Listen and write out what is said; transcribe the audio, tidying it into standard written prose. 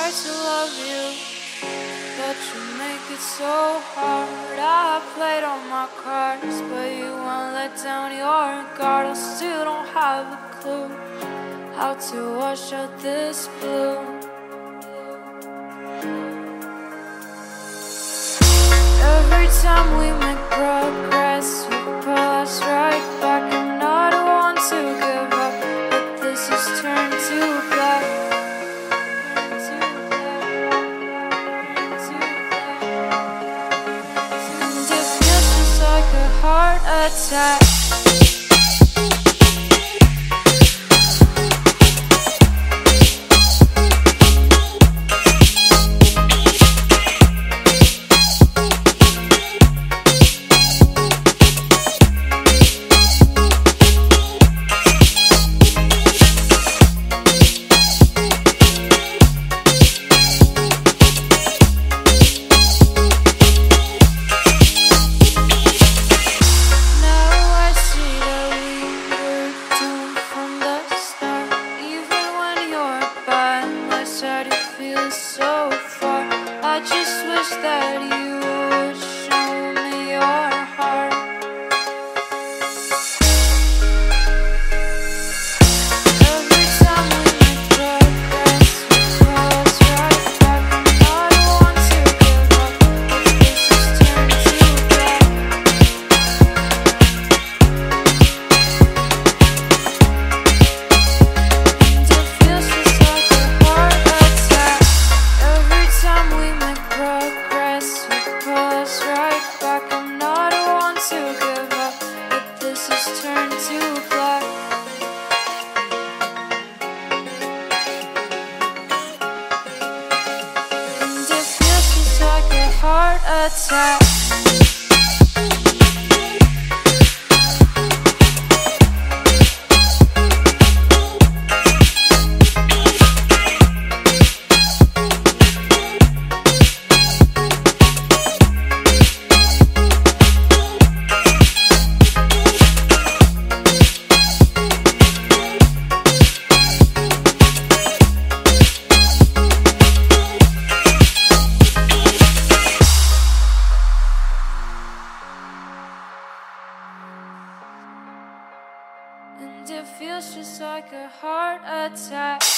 try to love you, but you make it so hard. I played all my cards, but you won't let down your guard. I still don't have a clue how to wash out this blue. Every time we make progress, you pull us right back. I'm not one to give up, but this has turned to black. And it feels just like a heart attack. So far, I just wish that you would show me your heart. Every time we make progress, you pull us right back. I don't want to give up, but this has turned to black. And it feels just like a heart attack. Every time we make progress, you pull us right back. I'm not one to give up, but this has turned to black. And it feels just like a heart attack. And it feels just like a heart attack.